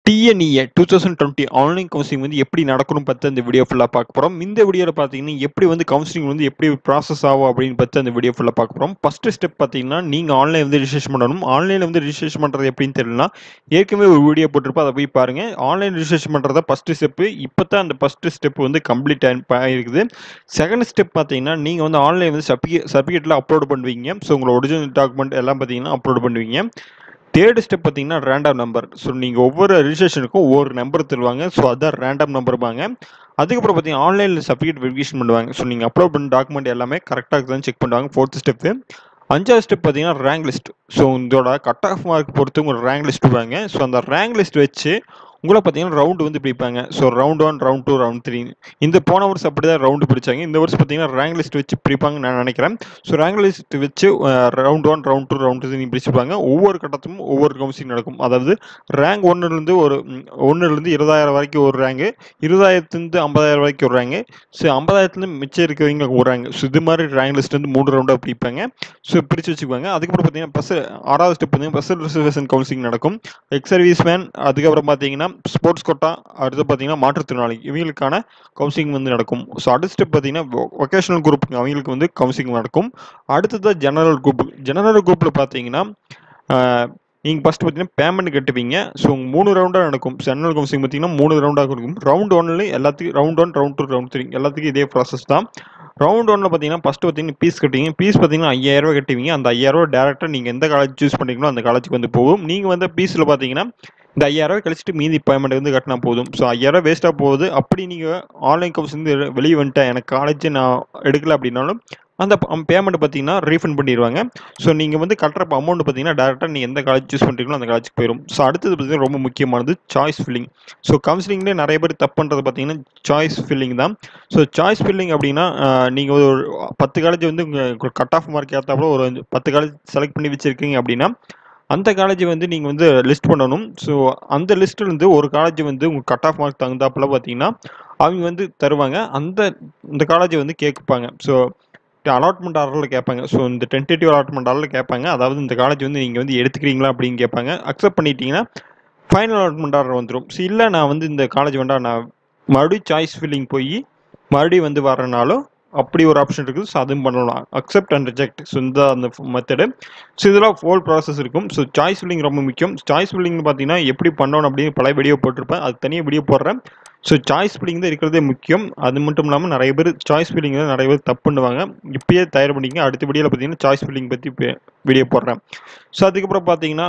TNEA 2020 online counselling வந்து எப்படி நடக்கணும் பத்தி அந்த வீடியோ ஃபுல்லா பார்க்க போறோம். இந்த வீடியோல பார்த்தீங்கன்னா, எப்படி வந்து கவுன்சிலிங் வந்து எப்படி ப்ராசஸ் ஆகும் அப்படின்னு பத்தி அந்த வீடியோ ஃபுல்லா பார்க்க போறோம். ஃபர்ஸ்ட் ஸ்டெப் பார்த்தீங்கன்னா, நீங்க ஆன்லைன்ல வந்து ரிஜிஸ்ட்ரேஷன் பண்ணணும். ஆன்லைன்ல வந்து ரிஜிஸ்ட்ரேஷன் பண்றது எப்படின்னு தெரியலனா, ஏற்கனவே ஒரு வீடியோ போட்டிருப்பேன். அதை போய் பாருங்க. ஆன்லைன் ரிஜிஸ்ட்ரேஷன் பண்றத ஃபர்ஸ்ட் ஸ்டெப். இப்பதான் அந்த ஃபர்ஸ்ட் ஸ்டெப் வந்து கம்ப்ளீட் ஆயிருக்குது. செகண்ட் ஸ்டெப் பார்த்தீங்கன்னா, நீங்க வந்து ஆன்லைன் வந்து சர்டிஃபிகேட்ல அப்லோட் பண்ணுவீங்க. ஸோ உங்களோட ஒரிஜினல் டாக்குமெண்ட் எல்லாம் பார்த்தீங்கன்னா அப்லோட் பண்ணுவீங்க. தேர்ட் ஸ்டெப் பார்த்தீங்கன்னா ரேண்டம் நம்பர். ஸோ நீங்கள் ஒவ்வொரு ரிஜிஸ்ட்ரேஷனுக்கும் ஒவ்வொரு நம்பர் தருவாங்க. ஸோ அதான் ரேண்டம் நம்பர்பாங்க. அதுக்கப்புறம் பார்த்தீங்கன்னா ஆன்லைனில் சர்டிஃபிகேட் வெரிஃபிகேஷன் பண்ணுவாங்க. ஸோ நீங்கள் அப்லோட் பண்ண டாக்குமெண்ட் எல்லாமே கரெக்டாக இருக்குதான்னு செக் பண்ணுவாங்க. Fourth step. அஞ்சாவது ஸ்டெப் பார்த்தீங்கன்னா ரேங்க் லிஸ்ட். ஸோ இதோட கட் ஆஃப் மார்க் பொறுத்து உங்களுக்கு ரேங்க் லிஸ்ட் விடுவாங்க. ஸோ அந்த ரேங்க் லிஸ்ட் வச்சு உங்களை பார்த்தீங்கன்னா ரவுண்டு வந்து பிடிப்பாங்க. So round 1, round 2, round 3. இந்த போன வருஷம் அப்படி தான் ரவுண்டு பிடிச்சாங்க. இந்த வருஷம் பார்த்தீங்கன்னா ரேங்க் லிஸ்ட் வச்சு பிரிப்பாங்கன்னு நான் நினைக்கிறேன். ஸோ ரேங்க் லிஸ்ட் வச்சு ரவுண்ட் 1, ரவுண்ட் 2, ரவுண்ட் 3 பிரிச்சுப்பாங்க. ஒவ்வொரு கட்டத்தும் ஒவ்வொரு கவுன்சிலிங் நடக்கும். அதாவது ரேங்க் 1லேருந்து 20,000 வரைக்கும் ஒரு ரேங்கு, 20,000லேருந்து 50,000 வரைக்கும் ஒரு ரேங்கு, ஸோ 50,000லேருந்து மிச்சம் இருக்கிறவங்க ஒரு ரேங்கு. ஸோ இது மாதிரி ரேங்க் லிஸ்ட் வந்து 3 ரவுண்டாக பிரிப்பாங்க. ஸோ பிரித்து வச்சுக்குவாங்க. அதுக்கப்புறம் பார்த்தீங்கன்னா ஆறாவது ஸ்டெப் பார்த்தீங்கன்னா ஸ்பெஷல் ரிசர்வேஷன் கவுன்சிலிங் நடக்கும். எக்ஸ் சர்வீஸ் மேன், அதுக்கப்புறம் பார்த்தீங்கன்னா ஸ்போர்ட்ஸ் கோட்டா, அடுத்து பார்த்தீங்கன்னா மாற்றுத்திறனாளி இவங்களுக்கான கவுன்சிலிங் வந்து நடக்கும். ஸோ அடுத்த ஸ்டெப் பார்த்தீங்கன்னா வொகேஷனல் குரூப் அவங்களுக்கு வந்து கவுன்சிலிங் நடக்கும். அடுத்தது ஜெனரல் குரூப். ஜெனரல் குரூப்பில் பார்த்தீங்கன்னா நீங்கள் ஃபஸ்ட்டு பார்த்தீங்கன்னா பேமெண்ட் கட்டுவீங்க. ஸோ 3 ரவுண்டாக நடக்கும். ஜெனரல் கவுன்சிலிங் பார்த்தீங்கன்னா 3 ரவுண்டாக இருக்கும். ரவுண்ட் 1 எல்லாத்துக்கும் ரவுண்ட் 1, ரவுண்ட் 2, ரவுண்ட் 3 எல்லாத்துக்கும் இதே ப்ராசஸ் தான். ரவுண்ட் 1 பார்த்தீங்கன்னா ஃபஸ்ட்டு பார்த்தீங்கன்னா ஃபீஸ் கட்டுவீங்க. ஃபீஸ் பார்த்தீங்கன்னா 5,000 கட்டுவீங்க. அந்த 5,000 டேரெக்டாக நீங்கள் எந்த காலேஜ் சூஸ் பண்ணிங்களோ அந்த காலேஜுக்கு வந்து போகும். நீங்கள் வந்து ஃபீஸில் பார்த்தீங்கன்னா இந்த 5,000 கழிச்சிட்டு மீதி பேமெண்ட் வந்து கட்டினா போதும். ஸோ 5,000 வேஸ்ட்டாக போகுது. அப்படி நீங்கள் ஆன்லைன் கவுன்சிலிங் வெளியே வந்துட்டேன், எனக்கு காலேஜ் நான் எடுக்கல அப்படின்னாலும் அந்த பேமெண்ட் பார்த்தீங்கன்னா ரீஃபண்ட் பண்ணிடுவாங்க. ஸோ நீங்கள் வந்து கட்டுற அமௌண்ட் பார்த்தீங்கன்னா டேரெக்டாக நீங்கள் எந்த காலேஜ் சூஸ் பண்ணுறீங்களோ அந்த காலேஜுக்கு போயிடும். ஸோ அடுத்தது பார்த்தீங்கன்னா ரொம்ப முக்கியமானது சாய்ஸ் ஃபில்லிங். ஸோ கவுன்சிலிங்லேயே நிறைய பேர் தப்பு பண்ணுறது பார்த்தீங்கன்னா சாய்ஸ் ஃபில்லிங் தான். ஸோ சாய்ஸ் ஃபில்லிங் அப்படின்னா நீங்கள் ஒரு 10 காலேஜ் வந்து உங்கள் கட் ஆஃப் மார்க் ஏற்றாப்புல ஒரு 10 காலேஜ் செலக்ட் பண்ணி வச்சுருக்கீங்க அப்படின்னா அந்த காலேஜ் வந்து நீங்கள் வந்து லிஸ்ட் பண்ணணும். ஸோ அந்த லிஸ்ட்லேருந்து ஒரு காலேஜ் வந்து உங்கள் கட் ஆஃப் மார்க் தகுந்தாப்புல பார்த்தீங்கன்னா அவங்க வந்து தருவாங்க. இந்த காலேஜை வந்து கேட்பாங்க. ஸோ அலாட்மெண்ட் ஆர்டரில் கேட்பாங்க. ஸோ இந்த டென்டேட்டிவ் அலாட்மெண்ட் ஆர்டரில் கேட்பாங்க. அதாவது இந்த காலேஜ் வந்து நீங்கள் வந்து எடுத்துக்கிறீங்களா அப்படின்னு கேட்பாங்க. அக்செப்ட் பண்ணிட்டீங்கன்னா ஃபைனல் அலாட்மெண்ட் ஆர்டர் வந்துடும். ஸோ இல்லை நான் வந்து இந்த காலேஜ் வேண்டாம், நான் மறுபடியும் சாய்ஸ் ஃபில்லிங் போய் மறுபடியும் வந்து வரனாலும் அப்படி ஒரு ஆப்ஷன் இருக்குது. ஸோ அதுவும் பண்ணலாம். Accept and reject. ஸோ இந்த அந்த மெத்தடு. ஸோ இதெல்லாம் ஹோல் ப்ராசஸ் இருக்கும். ஸோ சாய்ஸ் ஃபில்லிங் ரொம்ப முக்கியம். சாய்ஸ் ஃபில்லிங்னு பார்த்தீங்கன்னா எப்படி பண்ணணும் அப்படின்னு பல வீடியோ போட்டிருப்பேன். அது தனியாக வீடியோ போடுறேன். ஸோ சாய்ஸ் ஃபில்லிங் தான் இருக்கிறதே முக்கியம். அது மட்டும் இல்லாமல் நிறைய பேர் சாய்ஸ் ஃபில்லிங் தான் நிறைய பேர் தப்பு பண்ணுவாங்க. இப்பயே தயார் பண்ணிங்க. அடுத்த வீடியோவில் பார்த்தீங்கன்னா சாய்ஸ் ஃபில்லிங் பற்றி வீடியோ போடுறேன். ஸோ அதுக்கப்புறம் பார்த்தீங்கன்னா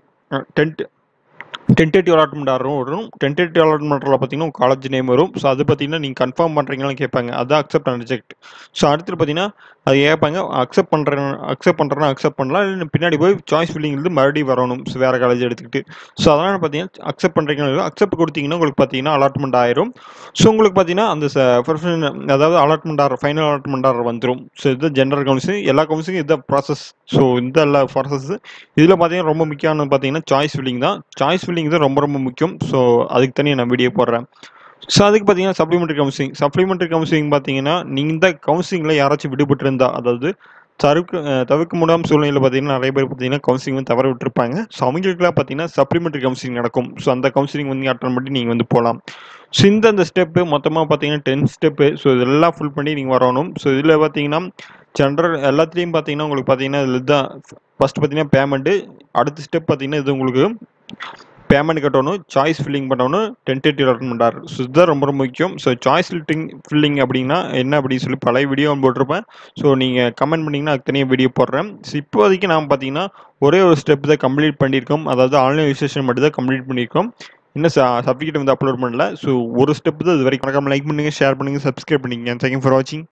டென்டேட்டிவ் அலாட்மெண்ட் ஆர்டரும் வரும். டென்டேட்டிவ் அலாட்மெண்ட் ஆர்டரில் பார்த்தீங்கன்னா உங்கள் காலேஜ் நேம் வரும். ஸோ அது பார்த்தீங்கன்னா நீங்கள் கன்ஃபார்ம் பண்ணுறீங்களான்னு கேட்பாங்க. அதுதான் அக்செப்ட் அண்ட் ரிஜெக்ட். ஸோ அடுத்து பார்த்தீங்கன்னா அது கேட்பாங்க. அக்செப்ட் பண்ணுறேன்னா அக்செப்ட் பண்ணலாம். இல்லை பின்னாடி போய் சாய்ஸ் ஃபில்லிங்லேருந்து மறுபடியும் வரணும். ஸோ வேறு காலேஜ் எடுத்துக்கிட்டு. ஸோ அதனால் பார்த்தீங்கன்னா அக்செப்ட் பண்ணுறீங்கன்னா அக்செப்ட் கொடுத்தீங்கன்னா உங்களுக்கு பார்த்தீங்கன்னா அலாட்மெண்ட் ஆயிரும். ஸோ உங்களுக்கு பார்த்தீங்கன்னா அந்த அதாவது allotment order final allotment order வந்துடும். ஸோ இது ஜென்ரல் கவுன்சிலிங். எல்லா கவுன்சிலிங் இதுதான் ப்ராசஸ். ஸோ இந்த எல்லா ப்ராசஸ் இதில் பார்த்தீங்கன்னா ரொம்ப முக்கியமானது பார்த்தீங்கன்னா சாய்ஸ் ஃபில்லிங் தான். சாய்ஸ் ஃபில்லிங் தான் ரொம்ப ரொம்ப முக்கியம். ஸோ அதுக்கு தனியாக நான் வீடியோ போடுறேன். ஸோ அதுக்கு பார்த்தீங்கன்னா சப்ளிமெண்ட்ரி கவுன்சிலிங் பார்த்தீங்கன்னா நீங்கள் இந்த கவுன்சிலிங்கில் யாராச்சும் விடுபட்டு இருந்தால், அதாவது தவிர்க்க முடியாமல் சூழ்நிலையில் பார்த்தீங்கன்னா நிறைய பேர் பார்த்தீங்கன்னா கவுன்சிலிங் வந்து தவற விட்டுருப்பாங்க. ஸோ அவங்களுக்குலாம் பார்த்தீங்கன்னா சப்ளிமெண்ட்ரி கவுன்சிலிங் நடக்கும். ஸோ அந்த கவுன்சிலிங் வந்து அட்டன் பண்ணி நீங்கள் வந்து போகலாம். ஸோ இந்த ஸ்டெப்பு மொத்தமாக பார்த்தீங்கன்னா 10 ஸ்டெப்பு. ஸோ இதெல்லாம் ஃபுல் பண்ணி நீங்கள் வரணும். ஸோ இதில் பார்த்தீங்கன்னா ஜென்ரல் எல்லாத்துலேயும் பார்த்தீங்கன்னா உங்களுக்கு பார்த்தீங்கன்னா இதில் தான் ஃபஸ்ட்டு பார்த்தீங்கன்னா பேமெண்ட்டு. அடுத்த ஸ்டெப் பார்த்தீங்கன்னா இது உங்களுக்கு பேமெண்ட் கட்டணும், சாய்ஸ் ஃபில்லிங் பண்ணணும், டென்டேட்டிவ் அலாட்மெண்ட் ஆர்டர். ஸோ இதுதான் ரொம்ப ரொம்ப முக்கியம். ஸோ சாய்ஸ் ஃபில்லிங் அப்படின்னா என்ன அப்படின்னு சொல்லி பழைய வீடியோ போட்டிருப்பேன். ஸோ நீங்கள் கமெண்ட் பண்ணிங்கன்னா அதுக்கு தனியாக வீடியோ போடுறேன். ஸோ இப்போதைக்கு நாம் பார்த்தீங்கன்னா ஒரே ஒரு ஸ்டெப் தான் கம்ப்ளீட் பண்ணியிருக்கோம். அதாவது ஆன்லைன் ரிஜிஸ்ட்ரேஷன் மட்டும் தான் கம்ப்ளீட் பண்ணியிருக்கோம். இன்னும் சர்டிஃபிகேட் வந்து அப்லோட் பண்ணல. ஸோ ஒரு ஸ்டெப் தான் இது வரைக்கும். மறக்காம லைக் பண்ணுங்கள், ஷேர் பண்ணுங்கள், சப்ஸ்கிரைப் பண்ணிக்கங்க. தேங்க்யூ ஃபார் வாட்சிங்.